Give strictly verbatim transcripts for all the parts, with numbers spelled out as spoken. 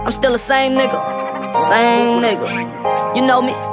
I'm still the same nigga, same nigga. You know me.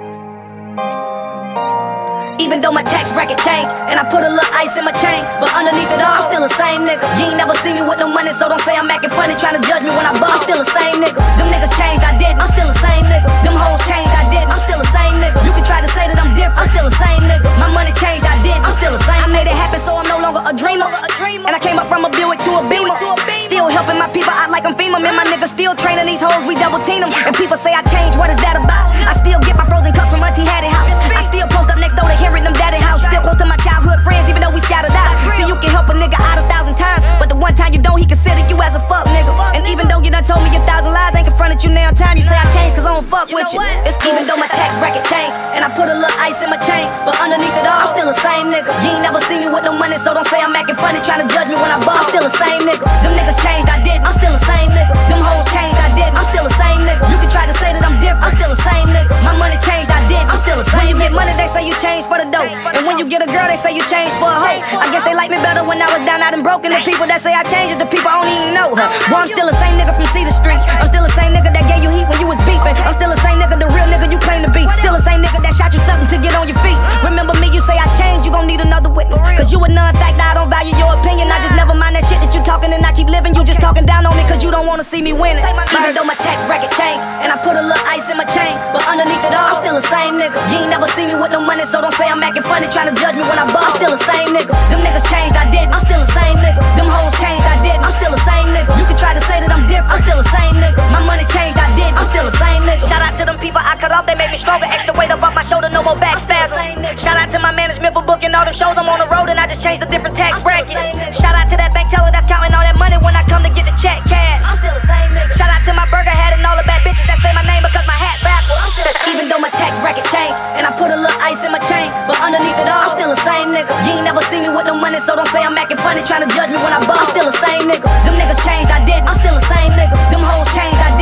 Even though my tax bracket changed and I put a little ice in my chain, but underneath it all, I'm still the same nigga. You ain't never seen me with no money, so don't say I'm acting funny trying to judge me when I bust. I'm still the same nigga. Them niggas changed, I did. I'm still the same nigga. Them hoes changed, I did. I'm still the same nigga. You can try to say that I'm different, I'm still the same nigga. My money changed, I did. I'm still the same. I made it happen, so I'm no longer a dreamer. And I came up from a Buick to a Beamer. Still helping my people out like I'm FEMA. Man, my niggas still training these hoes, we double team them. And people say I changed, what is that about? I still get my frozen cups from Auntie Hattie house. I still post up next door to Henry, them daddy house. Still close to my childhood friends, even though we scattered out. See, you can help a nigga out a thousand times, but the one time you don't, he consider you as a fuck nigga. And even though you done told me a thousand lies, ain't confronted you now time. You say I changed cause I don't fuck with you. It's even though my tax bracket changed and I put a little ice in my chain, but underneath it all, I'm still the same nigga. You ain't never seen me with no money, so don't say I'm acting funny trying to judge me when I bust. I'm still the same nigga. Them niggas changed, I did. I'm still the same nigga. Them hoes changed, I did. I'm still the same nigga. You can try to say that I'm different, I'm still the same nigga. My money changed, I did. I'm still the same. When you get money, they say you changed for the dough, and when you get a girl, they say you changed for a hoe. I guess they like me better when I was down out and broken. The people that say I changed is the people I don't even know. Huh? Boy, I'm still the same nigga from Cedar Street. I'm still the same nigga that gave you heat when you was beeping. I'm still the same nigga, the real nigga you claim to be. Still the same nigga that shot you something to get on your feet. Remember me, you say I changed, you gon' need another witness. Cause you a non-fact, I don't value your opinion. I just never mind that shit that you talking and I keep living. You just talking down on me cause you don't wanna see me winning. Even though my tax bracket changed and I put a little ice in my chain, but underneath it all, I'm still the same nigga. You ain't never seen me with no money, so don't say I'm acting funny trying to judge me when I bust. I'm still the same nigga. Them niggas changed, I did. I'm still the same nigga. Them hoes changed, I did. I'm still the same nigga. You can try to say that I'm different, I'm still the same nigga. My money changed, I did. I'm still the same nigga. Shout out to them people I cut off, they made me stronger. Extra weight up off my shoulder, no more back spasms. Shout out to my management for booking all them shows. I'm on the road and I just changed a different tax bracket. Shout out to that bank teller that's counting all that money when I come to get the check cash. I'm still the same nigga. Shout out to my burger hat and all the bad bitches that say my name because my hat backwards. Even though my tax bracket changed and I put a little ice in my chain, but underneath it all, I'm still the same nigga. You ain't never seen me with no money, so don't say I'm acting funny trying to judge me when I bust. I'm still the same nigga. Them niggas changed, I did. I'm still the same nigga. Them hoes changed, I did.